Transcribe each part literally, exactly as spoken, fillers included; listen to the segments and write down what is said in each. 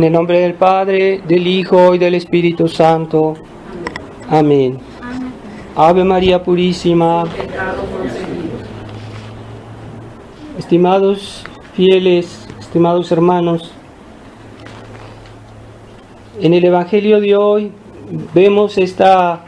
En el nombre del Padre, del Hijo y del Espíritu Santo. Amén. Ave María Purísima. Estimados fieles, estimados hermanos, en el Evangelio de hoy vemos esta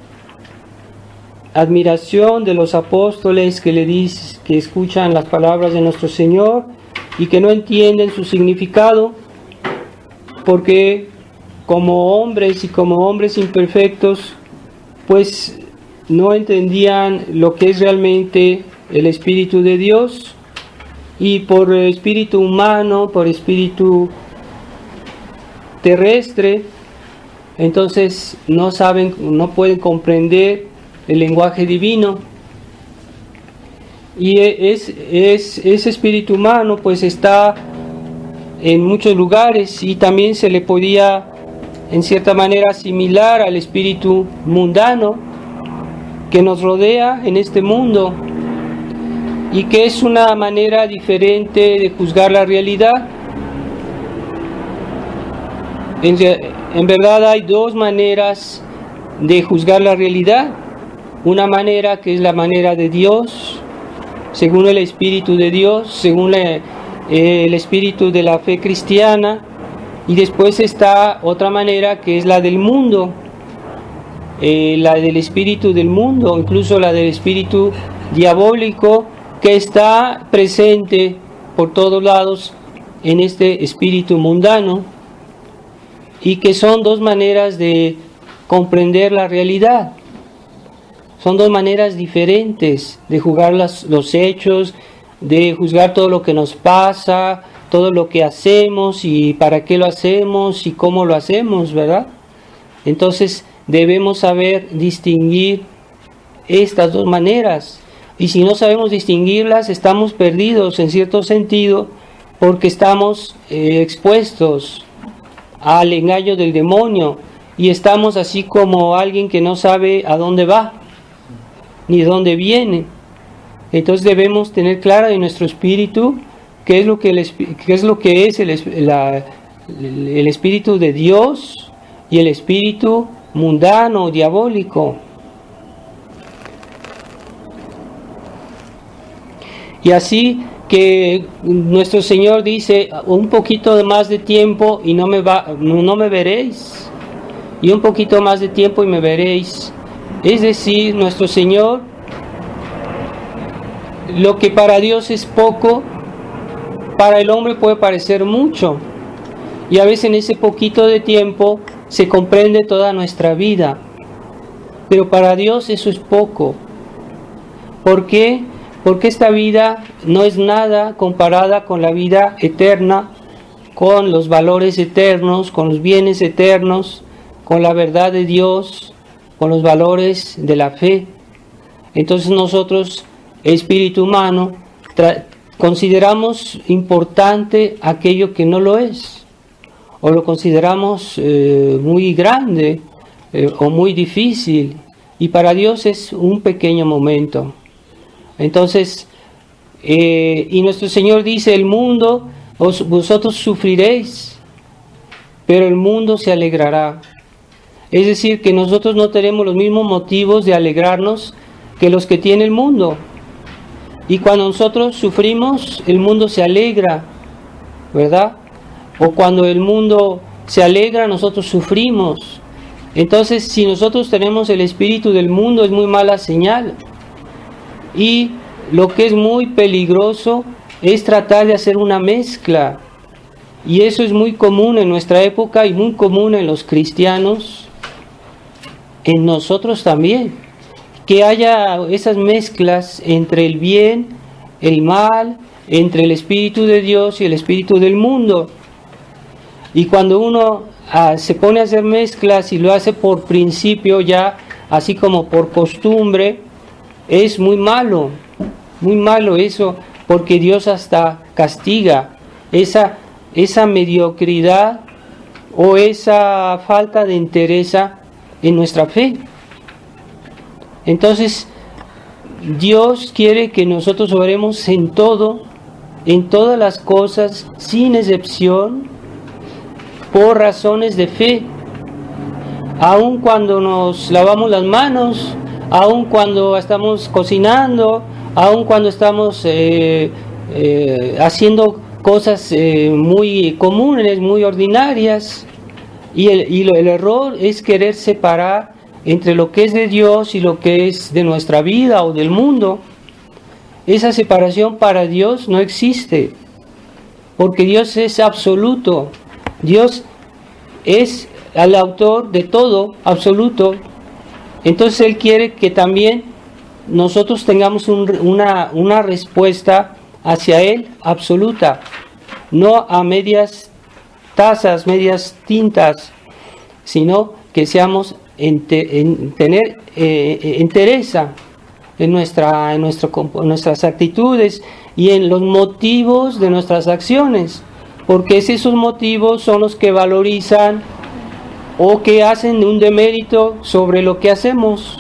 admiración de los apóstoles que le dicen, que escuchan las palabras de nuestro Señor y que no entienden su significado, porque como hombres y como hombres imperfectos, pues no entendían lo que es realmente el Espíritu de Dios, y por espíritu humano, por espíritu terrestre, entonces no saben, no pueden comprender el lenguaje divino. Y es, es, ese espíritu humano pues está en muchos lugares, y también se le podía en cierta manera asimilar al espíritu mundano que nos rodea en este mundo, y que es una manera diferente de juzgar la realidad. En, en verdad hay dos maneras de juzgar la realidad. Una manera que es la manera de Dios, según el Espíritu de Dios, según la, eh, el Espíritu de la fe cristiana. Y después está otra manera que es la del mundo, eh, la del espíritu del mundo, incluso la del espíritu diabólico, que está presente por todos lados en este espíritu mundano, y que son dos maneras de comprender la realidad. Son dos maneras diferentes de juzgar las, los hechos, de juzgar todo lo que nos pasa, todo lo que hacemos y para qué lo hacemos y cómo lo hacemos, ¿verdad? Entonces debemos saber distinguir estas dos maneras. Y si no sabemos distinguirlas, estamos perdidos en cierto sentido, porque estamos eh, expuestos al engaño del demonio, y estamos así como alguien que no sabe a dónde va ni de dónde viene. Entonces debemos tener claro en nuestro espíritu qué es lo que, el, qué es, lo que es el, la, el espíritu de Dios y el espíritu mundano, diabólico. Y así que nuestro Señor dice, un poquito más de tiempo y no me, va, no me veréis, y un poquito más de tiempo y me veréis. Es decir, nuestro Señor, lo que para Dios es poco, para el hombre puede parecer mucho, y a veces en ese poquito de tiempo se comprende toda nuestra vida, pero para Dios eso es poco. ¿Por qué? Porque esta vida no es nada comparada con la vida eterna, con los valores eternos, con los bienes eternos, con la verdad de Dios, con los valores de la fe. Entonces nosotros, espíritu humano, consideramos importante aquello que no lo es, o lo consideramos eh, muy grande eh, o muy difícil, y para Dios es un pequeño momento. Entonces, eh, y nuestro Señor dice, el mundo, os, vosotros sufriréis, pero el mundo se alegrará. Es decir, que nosotros no tenemos los mismos motivos de alegrarnos que los que tiene el mundo. Y cuando nosotros sufrimos, el mundo se alegra, ¿verdad? O cuando el mundo se alegra, nosotros sufrimos. Entonces, si nosotros tenemos el espíritu del mundo, es muy mala señal. Y lo que es muy peligroso es tratar de hacer una mezcla. Y eso es muy común en nuestra época y muy común en los cristianos, en nosotros también. Que haya esas mezclas entre el bien, el mal, entre el Espíritu de Dios y el Espíritu del mundo. Y cuando uno ah, se pone a hacer mezclas y lo hace por principio ya, así como por costumbre, es muy malo, muy malo eso, porque Dios hasta castiga esa, esa mediocridad o esa falta de interés en nuestra fe. Entonces, Dios quiere que nosotros oremos en todo, en todas las cosas, sin excepción, por razones de fe. Aun cuando nos lavamos las manos, aun cuando estamos cocinando, aun cuando estamos eh, eh, haciendo cosas eh, muy comunes, muy ordinarias, y, el, y lo, el error es querer separar entre lo que es de Dios y lo que es de nuestra vida o del mundo. Esa separación para Dios no existe, porque Dios es absoluto. Dios es el autor de todo, absoluto. Entonces Él quiere que también nosotros tengamos un, una, una respuesta hacia Él absoluta, no a medias tazas, medias tintas, sino que seamos en, te, en tener eh, entereza en, nuestra, en, nuestro, en nuestras actitudes y en los motivos de nuestras acciones, porque esos motivos son los que valorizan o que hacen un demérito sobre lo que hacemos.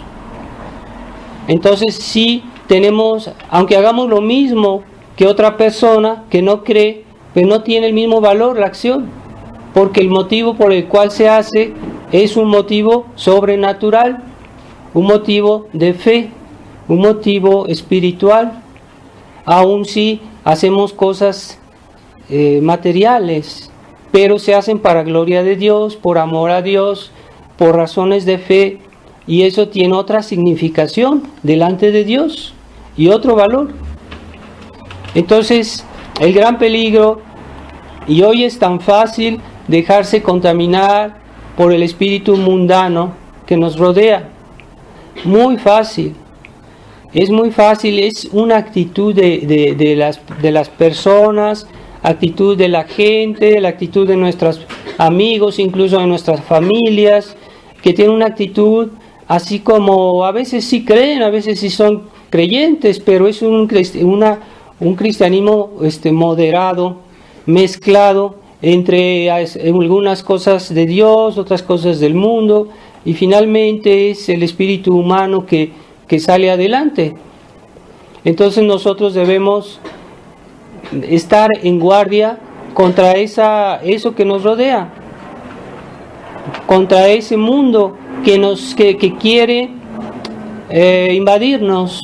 Entonces sí tenemos, aunque hagamos lo mismo que otra persona que no cree, pero no tiene el mismo valor la acción, porque el motivo por el cual se hace es un motivo sobrenatural, un motivo de fe, un motivo espiritual, aun si hacemos cosas eh, materiales, pero se hacen para gloria de Dios, por amor a Dios, por razones de fe, y eso tiene otra significación delante de Dios y otro valor. Entonces, el gran peligro, y hoy es tan fácil dejarse contaminar por el espíritu mundano que nos rodea, muy fácil, es muy fácil, es una actitud de, de, de, las, de las personas, actitud de la gente, la actitud de nuestros amigos, incluso de nuestras familias, que tienen una actitud así como a veces sí creen, a veces sí son creyentes, pero es un, una, un cristianismo este, moderado, mezclado entre algunas cosas de Dios, otras cosas del mundo, y finalmente es el espíritu humano que, que sale adelante. Entonces nosotros debemos estar en guardia contra esa, eso que nos rodea, contra ese mundo que, nos, que, que quiere eh, invadirnos,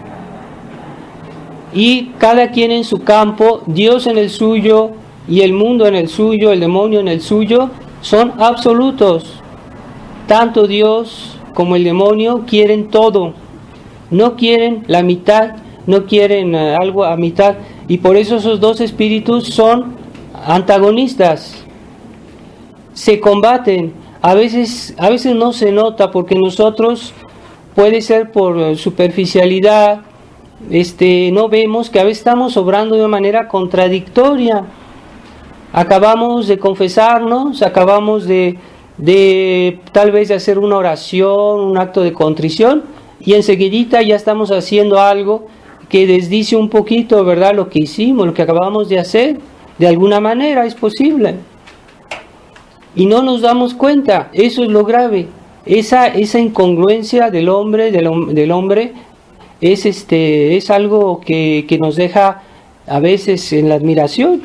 y cada quien en su campo, Dios en el suyo y el mundo en el suyo, el demonio en el suyo, son absolutos. Tanto Dios como el demonio quieren todo, no quieren la mitad, no quieren uh, algo a mitad, y por eso esos dos espíritus son antagonistas, se combaten. A veces, a veces no se nota porque nosotros, puede ser por superficialidad, este, no vemos que a veces estamos obrando de una manera contradictoria. Acabamos de confesarnos, acabamos de, de tal vez de hacer una oración, un acto de contrición, y enseguidita ya estamos haciendo algo que desdice un poquito, ¿verdad?, lo que hicimos, lo que acabamos de hacer. De alguna manera es posible. Y no nos damos cuenta, eso es lo grave. Esa, esa incongruencia del hombre, del, del hombre es, este, es algo que, que nos deja a veces en la admiración.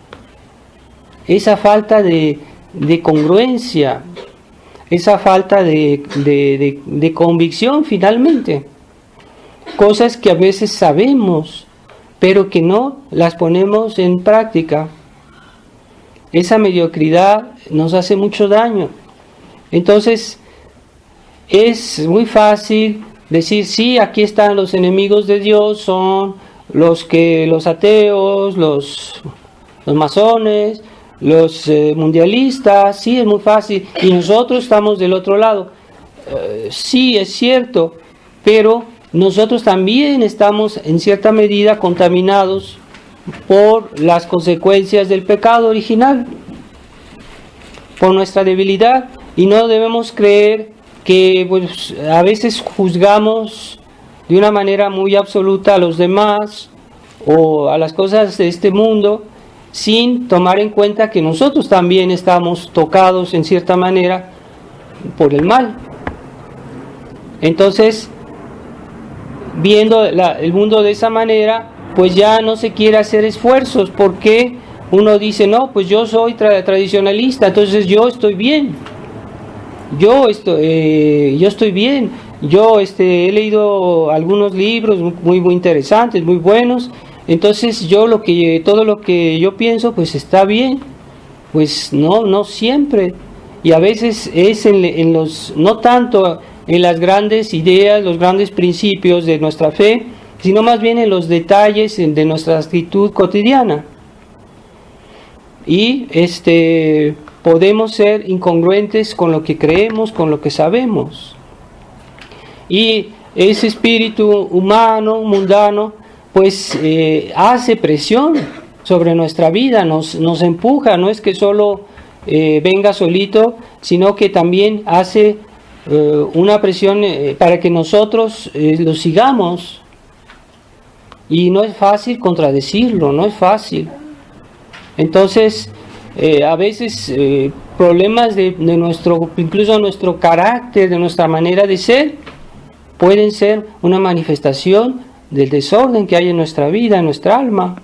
Esa falta de, de congruencia, esa falta de, de, de, de convicción finalmente. Cosas que a veces sabemos, pero que no las ponemos en práctica. Esa mediocridad nos hace mucho daño. Entonces, es muy fácil decir, sí, aquí están los enemigos de Dios, son los que los ateos, los, los masones, los eh, mundialistas, sí, es muy fácil, y nosotros estamos del otro lado. Eh, sí, es cierto, pero nosotros también estamos en cierta medida contaminados por las consecuencias del pecado original, por nuestra debilidad, y no debemos creer que pues, a veces juzgamos de una manera muy absoluta a los demás o a las cosas de este mundo, sin tomar en cuenta que nosotros también estamos tocados en cierta manera por el mal. Entonces, viendo la, el mundo de esa manera, pues ya no se quiere hacer esfuerzos. ¿Por qué? uno dice, no, pues yo soy tra tradicionalista, entonces yo estoy bien, yo estoy, eh, yo estoy bien, yo este, he leído algunos libros muy, muy interesantes, muy buenos, entonces yo lo que, todo lo que yo pienso pues está bien. Pues no, no siempre, y a veces es en, en los, no tanto en las grandes ideas, los grandes principios de nuestra fe, sino más bien en los detalles de nuestra actitud cotidiana. Y este, podemos ser incongruentes con lo que creemos, con lo que sabemos. Y ese espíritu humano, mundano, pues eh, hace presión sobre nuestra vida, nos, nos empuja, no es que solo eh, venga solito, sino que también hace eh, una presión eh, para que nosotros eh, lo sigamos. Y no es fácil contradecirlo, no es fácil. Entonces, eh, a veces eh, problemas de, de nuestro, incluso nuestro carácter, de nuestra manera de ser, pueden ser una manifestación del desorden que hay en nuestra vida, en nuestra alma.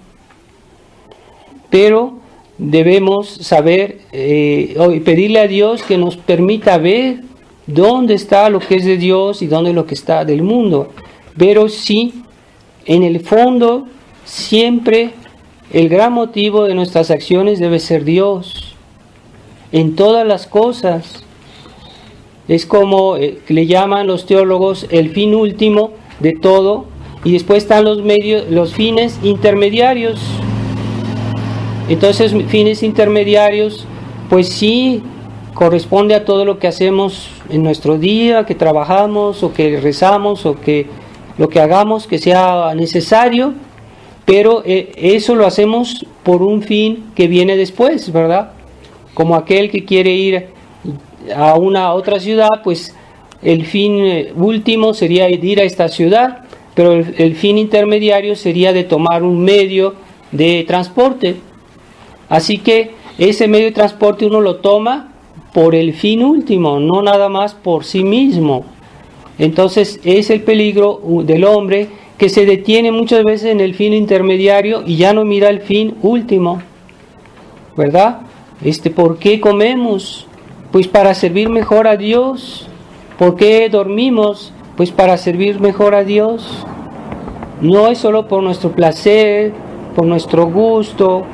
Pero debemos saber eh, y pedirle a Dios que nos permita ver dónde está lo que es de Dios y dónde lo que está del mundo. Pero sí, en el fondo, siempre el gran motivo de nuestras acciones debe ser Dios. En todas las cosas. Es como eh, le llaman los teólogos el fin último de todo. Y después están los medios, los fines intermediarios. Entonces, fines intermediarios, pues sí, corresponde a todo lo que hacemos en nuestro día, que trabajamos o que rezamos o que lo que hagamos que sea necesario, pero eh, eso lo hacemos por un fin que viene después, ¿verdad? Como aquel que quiere ir a una otra ciudad, pues el fin último sería ir a esta ciudad, pero el, el fin intermediario sería de tomar un medio de transporte. Así que ese medio de transporte uno lo toma por el fin último, no nada más por sí mismo. Entonces es el peligro del hombre que se detiene muchas veces en el fin intermediario y ya no mira el fin último, ¿verdad? Este, ¿por qué comemos? Pues para servir mejor a Dios. ¿Por qué dormimos? Pues para servir mejor a Dios. No es solo por nuestro placer, por nuestro gusto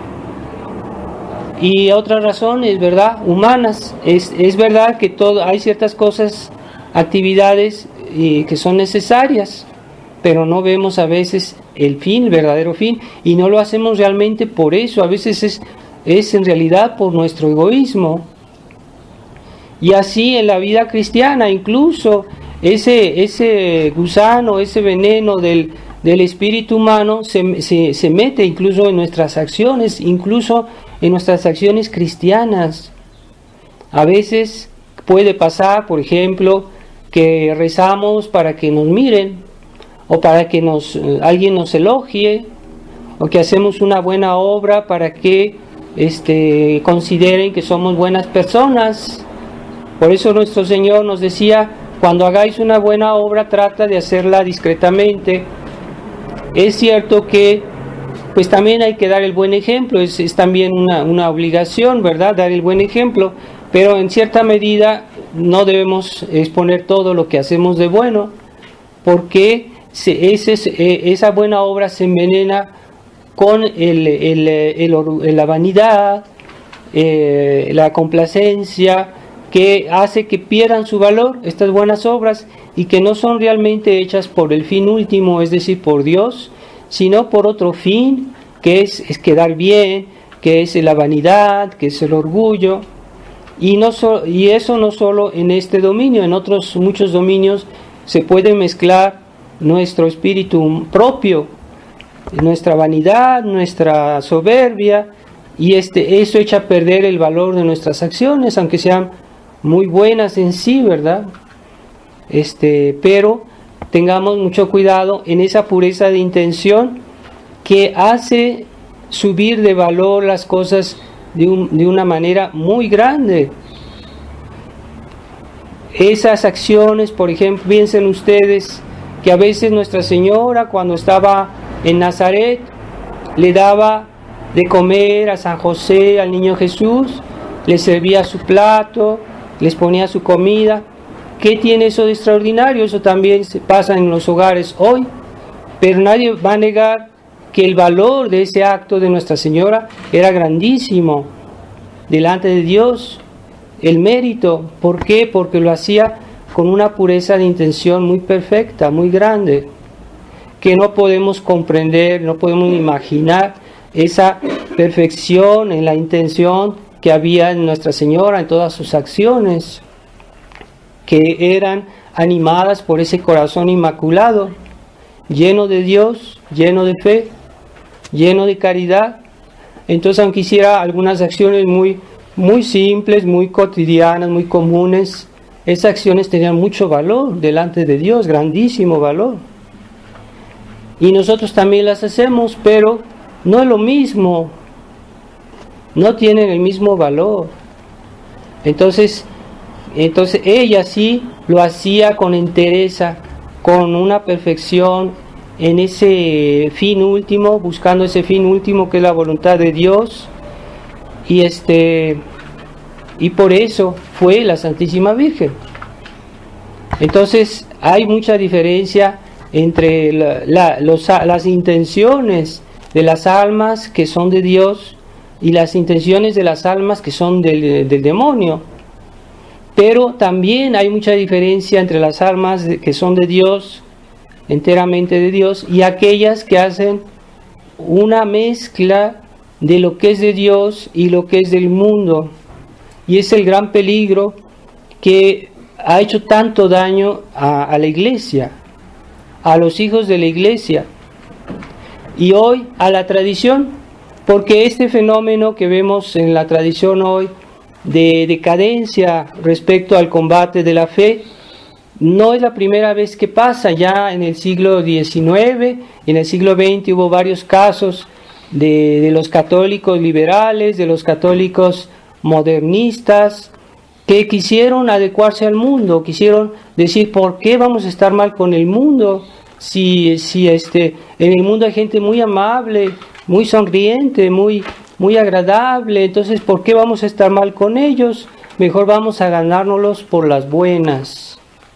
y otras razones, ¿verdad? Humanas. Es, es verdad que todo, hay ciertas cosas, actividades eh, que son necesarias, pero no vemos a veces el fin, el verdadero fin, y no lo hacemos realmente por eso. A veces es, es en realidad por nuestro egoísmo. Y así en la vida cristiana, incluso ese, ese gusano, ese veneno del, del espíritu humano se, se, se mete incluso en nuestras acciones, incluso en nuestras acciones cristianas. A veces puede pasar, por ejemplo, que rezamos para que nos miren, o para que nos, alguien nos elogie, o que hacemos una buena obra para que este, consideren que somos buenas personas. Por eso nuestro Señor nos decía, cuando hagáis una buena obra, trata de hacerla discretamente. Es cierto que pues también hay que dar el buen ejemplo, es, es también una, una obligación, ¿verdad? Dar el buen ejemplo, pero en cierta medida no debemos exponer todo lo que hacemos de bueno, porque se, ese, esa buena obra se envenena con el, el, el, el, la vanidad, eh, la complacencia, que hace que pierdan su valor estas buenas obras y que no son realmente hechas por el fin último, es decir, por Dios, sino por otro fin, que es, es quedar bien, que es la vanidad, que es el orgullo. Y, no so, y eso no solo en este dominio, en otros muchos dominios se puede mezclar nuestro espíritu propio, nuestra vanidad, nuestra soberbia, y este, eso echa a perder el valor de nuestras acciones, aunque sean muy buenas en sí, ¿verdad? Este, pero tengamos mucho cuidado en esa pureza de intención que hace subir de valor las cosas de, un, de una manera muy grande. Esas acciones, por ejemplo, piensen ustedes que a veces Nuestra Señora, cuando estaba en Nazaret, le daba de comer a San José, al niño Jesús, les servía su plato, les ponía su comida. ¿Qué tiene eso de extraordinario? Eso también se pasa en los hogares hoy, pero nadie va a negar que el valor de ese acto de Nuestra Señora era grandísimo delante de Dios. El mérito, ¿por qué? Porque lo hacía con una pureza de intención muy perfecta, muy grande, que no podemos comprender, no podemos imaginar esa perfección en la intención que había en Nuestra Señora, en todas sus acciones, que eran animadas por ese corazón inmaculado, lleno de Dios, lleno de fe, lleno de caridad. Entonces, aunque hiciera algunas acciones muy, muy simples, muy cotidianas, muy comunes, esas acciones tenían mucho valor delante de Dios, grandísimo valor. Y nosotros también las hacemos, pero no es lo mismo, no tienen el mismo valor. Entonces, entonces ella sí lo hacía con entereza, con una perfección, en ese fin último, buscando ese fin último que es la voluntad de Dios, y este y por eso fue la Santísima Virgen. Entonces hay mucha diferencia entre la, la, los, las intenciones de las almas que son de Dios y las intenciones de las almas que son del, del demonio. Pero también hay mucha diferencia entre las almas de, que son de Dios, enteramente de Dios, y aquellas que hacen una mezcla de lo que es de Dios y lo que es del mundo. Y es el gran peligro que ha hecho tanto daño a, a la iglesia, a los hijos de la iglesia, y hoy a la tradición, porque este fenómeno que vemos en la tradición hoy de decadencia respecto al combate de la fe, no es la primera vez que pasa. Ya en el siglo diecinueve, en el siglo veinte hubo varios casos de, de los católicos liberales, de los católicos modernistas, que quisieron adecuarse al mundo, quisieron decir, ¿por qué vamos a estar mal con el mundo? Si, si este, en el mundo hay gente muy amable, muy sonriente, muy, muy agradable, entonces ¿por qué vamos a estar mal con ellos? Mejor vamos a ganárnoslos por las buenas.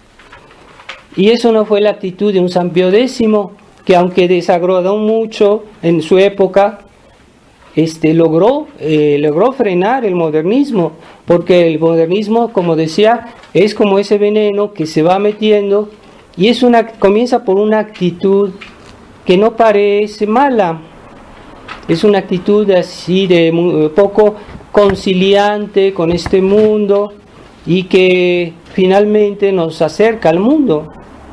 Y eso no fue la actitud de un San Pío décimo, que aunque desagradó mucho en su época, este, logró, eh, logró frenar el modernismo, porque el modernismo, como decía, es como ese veneno que se va metiendo, y es una, comienza por una actitud que no parece mala, es una actitud así de muy, poco conciliante con este mundo, y que finalmente nos acerca al mundo.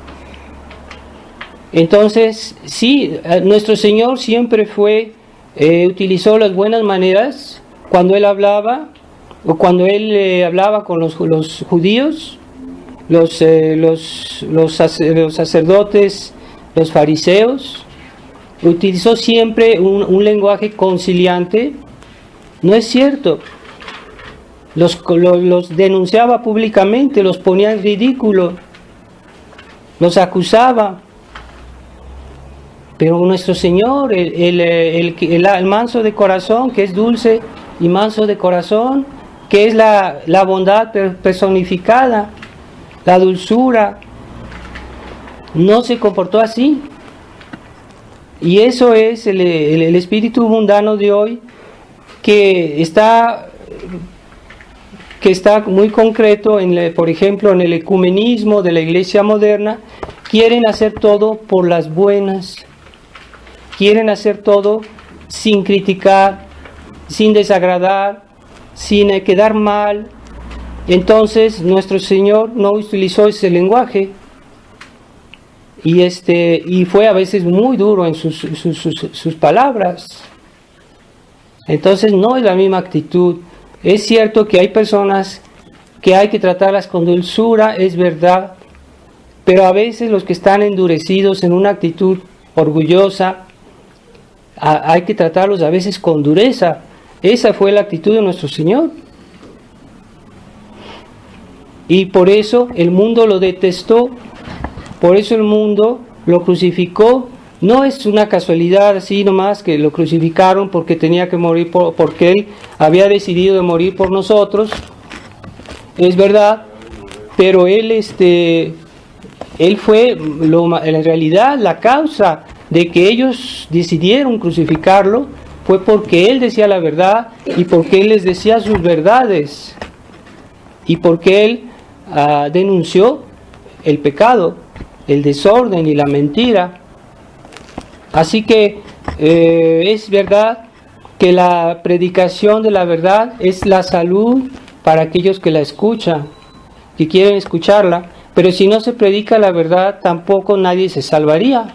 Entonces, sí, nuestro Señor siempre fue, eh, utilizó las buenas maneras cuando Él hablaba, o cuando Él eh, hablaba con los, los judíos, los, eh, los, los, los sacerdotes, los fariseos, utilizó siempre un, un lenguaje conciliante. No es cierto. Los, los, los denunciaba públicamente, los ponía en ridículo, los acusaba. Pero nuestro Señor, el, el, el, el, el manso de corazón, que es dulce y manso de corazón, que es la, la bondad personificada, la dulzura, no se comportó así. Y eso es el, el, el espíritu mundano de hoy, que está, que está muy concreto, en, por ejemplo, en el ecumenismo de la iglesia moderna. Quieren hacer todo por las buenas, quieren hacer todo sin criticar, sin desagradar, sin quedar mal. Entonces nuestro Señor no utilizó ese lenguaje, y este y fue a veces muy duro en sus, sus, sus, sus palabras. Entonces no es la misma actitud. Es cierto que hay personas que hay que tratarlas con dulzura, es verdad, pero a veces los que están endurecidos en una actitud orgullosa, a, hay que tratarlos a veces con dureza. Esa fue la actitud de nuestro Señor. Y por eso el mundo lo detestó, por eso el mundo lo crucificó, no es una casualidad así nomás que lo crucificaron porque tenía que morir, por, porque Él había decidido de morir por nosotros, es verdad, pero Él, este, él fue lo, en realidad la causa de que ellos decidieron crucificarlo, fue porque Él decía la verdad y porque Él les decía sus verdades y porque Él uh, denunció el pecado, el desorden y la mentira. Así que eh, es verdad que la predicación de la verdad es la salud para aquellos que la escuchan, que quieren escucharla, pero si no se predica la verdad tampoco nadie se salvaría.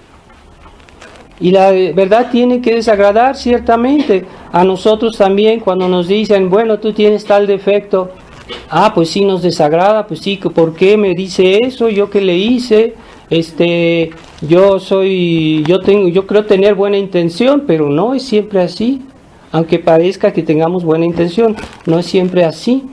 Y la verdad tiene que desagradar ciertamente a nosotros también cuando nos dicen, bueno, tú tienes tal defecto. Ah, pues sí nos desagrada, pues sí, ¿por qué me dice eso? ¿Yo qué le hice? Este, yo soy, yo tengo, yo creo tener buena intención, pero no es siempre así. Aunque parezca que tengamos buena intención, no es siempre así.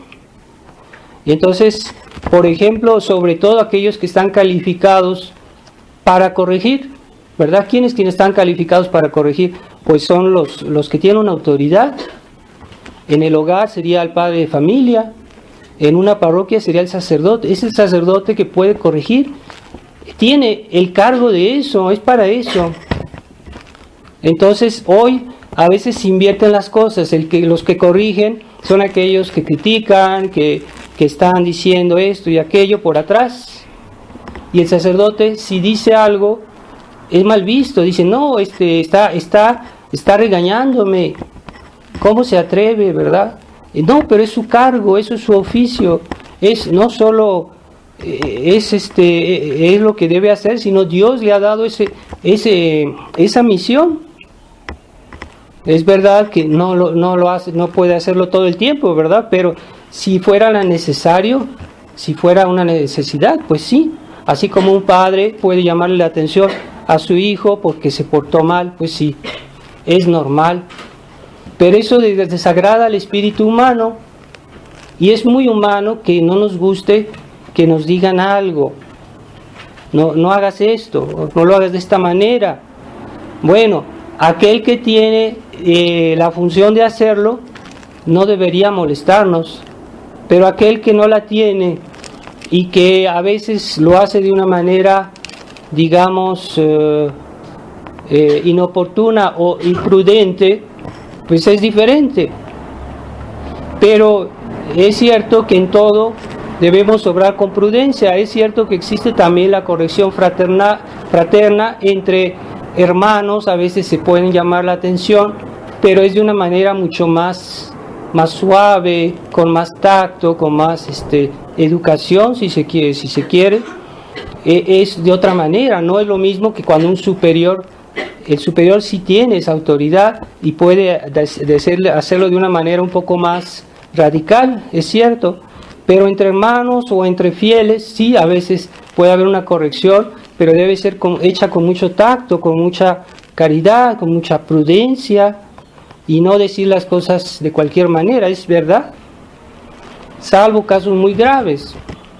Y entonces, por ejemplo, sobre todo aquellos que están calificados para corregir, ¿verdad? ¿Quiénes quienes están calificados para corregir? Pues son los, los que tienen una autoridad. En el hogar sería el padre de familia, en una parroquia sería el sacerdote. Es el sacerdote que puede corregir, tiene el cargo de eso, es para eso. Entonces hoy a veces se invierten las cosas, el que, los que corrigen son aquellos que critican, que, que están diciendo esto y aquello por atrás. Y el sacerdote, si dice algo, es mal visto, dice, no, este está, está, está regañándome, ¿cómo se atreve, verdad? No, pero es su cargo, eso es su oficio, es no solo eh, es este es lo que debe hacer, sino Dios le ha dado ese, ese, esa misión. Es verdad que no lo, no lo hace, no puede hacerlo todo el tiempo, ¿verdad? Pero si fuera la necesario, si fuera una necesidad, pues sí. Así como un padre puede llamarle la atención a su hijo porque se portó mal, pues sí, es normal. Pero eso desagrada al espíritu humano y es muy humano que no nos guste que nos digan algo. No, no hagas esto, no lo hagas de esta manera. Bueno, aquel que tiene eh, la función de hacerlo no debería molestarnos, pero aquel que no la tiene y que a veces lo hace de una manera, digamos, eh, eh, inoportuna o imprudente, pues es diferente. Pero es cierto que en todo debemos obrar con prudencia. Es cierto que existe también la corrección fraterna, fraterna entre hermanos, a veces se pueden llamar la atención, pero es de una manera mucho más, más suave, con más tacto, con más este, educación, si se quiere, si se quiere. Eh, es de otra manera, no es lo mismo que cuando un superior, el superior sí tiene esa autoridad y puede hacerlo, hacerlo de una manera un poco más radical, es cierto, pero entre hermanos o entre fieles sí a veces puede haber una corrección, pero debe ser con, hecha con mucho tacto, con mucha caridad, con mucha prudencia y no decir las cosas de cualquier manera, es verdad, salvo casos muy graves.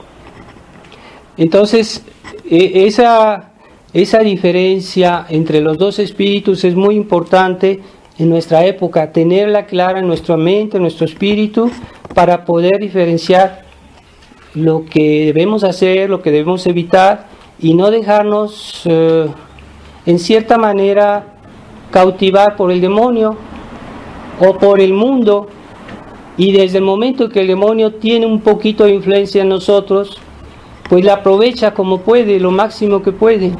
Entonces esa Esa diferencia entre los dos espíritus es muy importante en nuestra época, tenerla clara en nuestra mente, en nuestro espíritu, para poder diferenciar lo que debemos hacer, lo que debemos evitar, y no dejarnos, eh, en cierta manera, cautivar por el demonio o por el mundo. Y desde el momento que el demonio tiene un poquito de influencia en nosotros, pues la aprovecha como puede, lo máximo que puede.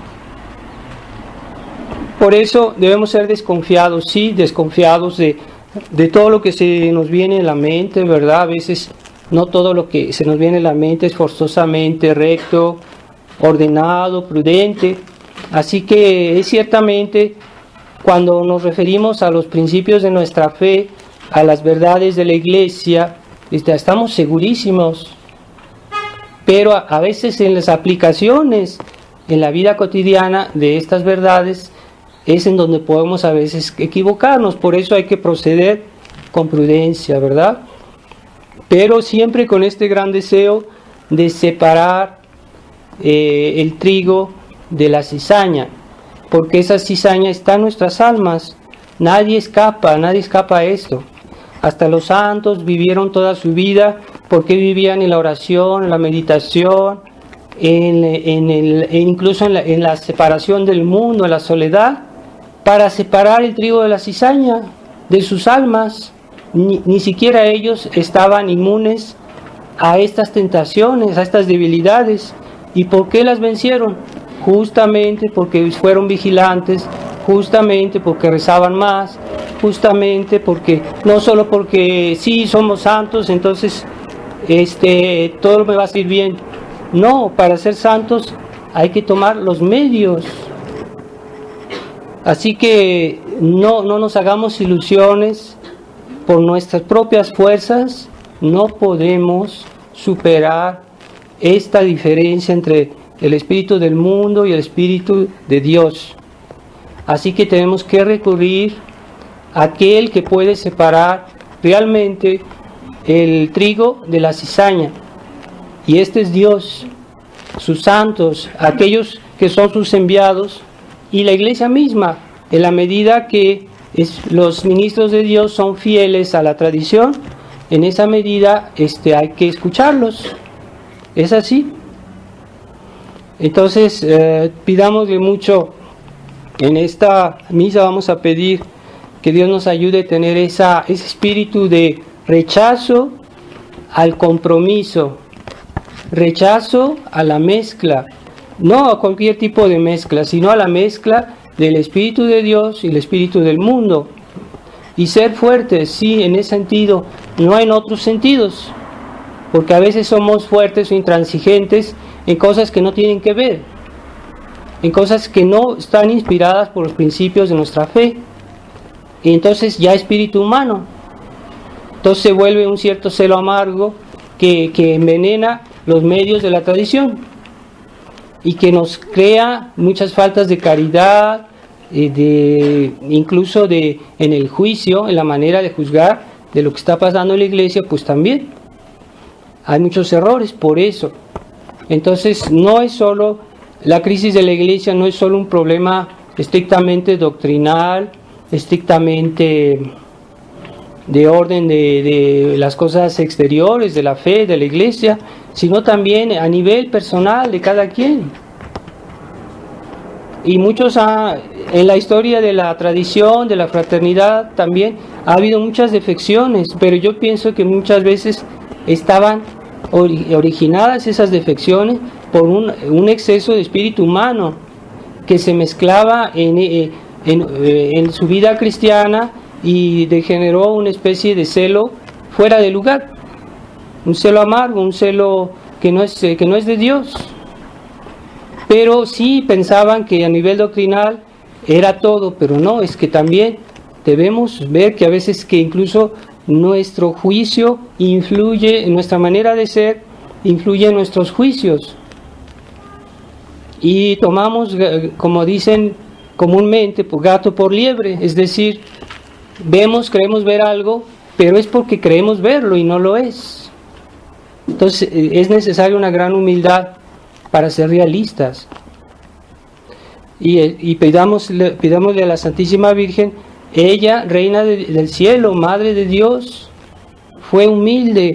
Por eso debemos ser desconfiados, sí, desconfiados de, de todo lo que se nos viene en la mente, ¿verdad? A veces no todo lo que se nos viene en la mente es forzosamente recto, ordenado, prudente. Así que es ciertamente cuando nos referimos a los principios de nuestra fe, a las verdades de la Iglesia, estamos segurísimos. Pero a, a veces en las aplicaciones, en la vida cotidiana de estas verdades, es en donde podemos a veces equivocarnos. Por eso hay que proceder con prudencia, ¿verdad? Pero siempre con este gran deseo de separar eh, el trigo de la cizaña. porque esa cizaña está en nuestras almas. Nadie escapa, nadie escapa a esto. Hasta los santos vivieron toda su vida porque vivían en la oración, en la meditación, en, en el, e incluso en la, en la separación del mundo, en la soledad, para separar el trigo de la cizaña de sus almas. Ni, ni siquiera ellos estaban inmunes a estas tentaciones, a estas debilidades. ¿Y por qué las vencieron? Justamente porque fueron vigilantes, justamente porque rezaban más, justamente porque, no solo porque sí somos santos, entonces este, todo me va a salir bien. No, para ser santos hay que tomar los medios. Así que no, no nos hagamos ilusiones. Por nuestras propias fuerzas no podemos superar esta diferencia entre el espíritu del mundo y el espíritu de Dios. Así que tenemos que recurrir a aquel que puede separar realmente el trigo de la cizaña. Y este es Dios, sus santos, aquellos que son sus enviados, y la iglesia misma, en la medida que es, los ministros de Dios son fieles a la tradición, en esa medida este, hay que escucharlos. Es así. Entonces, eh, pidámosle mucho. En esta misa vamos a pedir que Dios nos ayude a tener esa, ese espíritu de rechazo al compromiso, rechazo a la mezcla, no a cualquier tipo de mezcla, sino a la mezcla del Espíritu de Dios y el Espíritu del mundo. Y ser fuertes, sí, en ese sentido, no en otros sentidos, porque a veces somos fuertes o intransigentes en cosas que no tienen que ver, en cosas que no están inspiradas por los principios de nuestra fe, y entonces ya espíritu humano. Entonces se vuelve un cierto celo amargo que, que envenena los medios de la tradición y que nos crea muchas faltas de caridad, eh, de, incluso de, en el juicio, en la manera de juzgar de lo que está pasando en la iglesia, pues también hay muchos errores por eso. Entonces no es solo, la crisis de la iglesia no es solo un problema estrictamente doctrinal, estrictamente de orden de, de las cosas exteriores, de la fe, de la iglesia, sino también a nivel personal de cada quien. Y muchos, ha, en la historia de la tradición, de la fraternidad también, ha habido muchas defecciones, pero yo pienso que muchas veces estaban ori- originadas esas defecciones por un, un exceso de espíritu humano que se mezclaba en, en, en, en su vida cristiana y degeneró una especie de celo fuera de lugar, un celo amargo, un celo que no es, que no es de Dios. Pero sí pensaban que a nivel doctrinal era todo, pero no, es que también debemos ver que a veces que incluso nuestro juicio influye, en nuestra manera de ser, influye en nuestros juicios. Y tomamos, como dicen comúnmente, pues, gato por liebre, es decir, vemos, creemos ver algo, pero es porque creemos verlo y no lo es. Entonces es necesaria una gran humildad para ser realistas. Y, y pidámosle, pidámosle a la Santísima Virgen, ella, Reina de, del Cielo, Madre de Dios, fue humilde.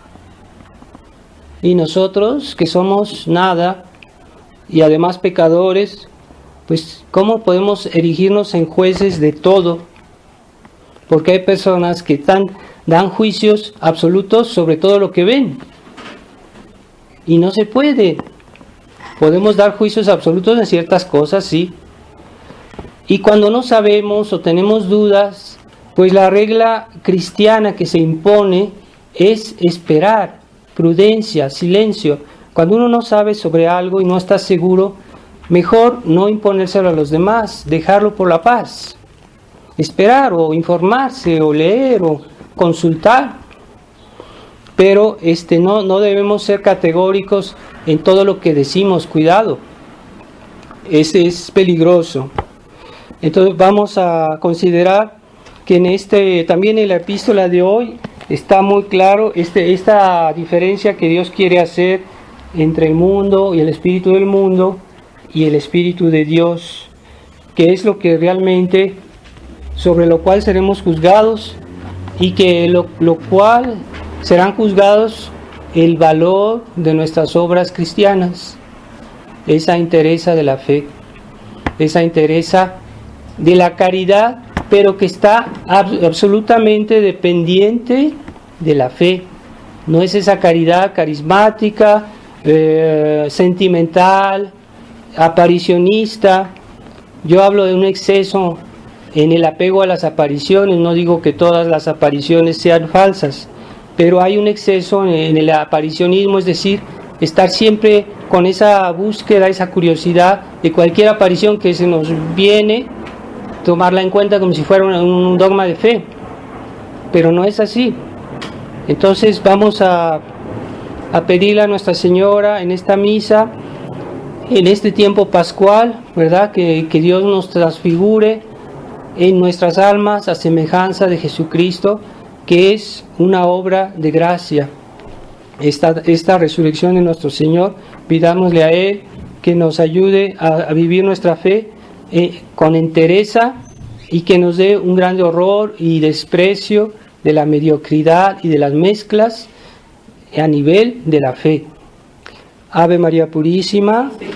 Y nosotros, que somos nada, y además pecadores, pues ¿cómo podemos erigirnos en jueces de todo? Porque hay personas que tan, dan juicios absolutos sobre todo lo que ven. Y no se puede. Podemos dar juicios absolutos en ciertas cosas, sí. Y cuando no sabemos o tenemos dudas, pues la regla cristiana que se impone es esperar, prudencia, silencio. Cuando uno no sabe sobre algo y no está seguro, mejor no imponérselo a los demás, dejarlo por la paz. Esperar o informarse o leer o consultar. Pero este, no, no debemos ser categóricos en todo lo que decimos, cuidado. Ese es peligroso. Entonces vamos a considerar que en este, también en la epístola de hoy está muy claro este, esta diferencia que Dios quiere hacer entre el mundo y el espíritu del mundo y el espíritu de Dios. que es lo que realmente, sobre lo cual seremos juzgados, y que lo, lo cual serán juzgados el valor de nuestras obras cristianas, esa entereza de la fe, esa entereza de la caridad, pero que está ab- absolutamente dependiente de la fe. No es esa caridad carismática, eh, sentimental, aparicionista. Yo hablo de un exceso en el apego a las apariciones. No digo que todas las apariciones sean falsas, pero hay un exceso en el aparicionismo, es decir, estar siempre con esa búsqueda, esa curiosidad de cualquier aparición que se nos viene, tomarla en cuenta como si fuera un, un dogma de fe, pero no es así. Entonces vamos a, a pedirle a Nuestra Señora en esta misa, en este tiempo pascual, ¿verdad?, que, que Dios nos transfigure en nuestras almas a semejanza de Jesucristo, que es una obra de gracia. Esta, esta resurrección de nuestro Señor, pidámosle a Él que nos ayude a, a vivir nuestra fe eh, con entereza, y que nos dé un grande horror y desprecio de la mediocridad y de las mezclas a nivel de la fe. Ave María Purísima.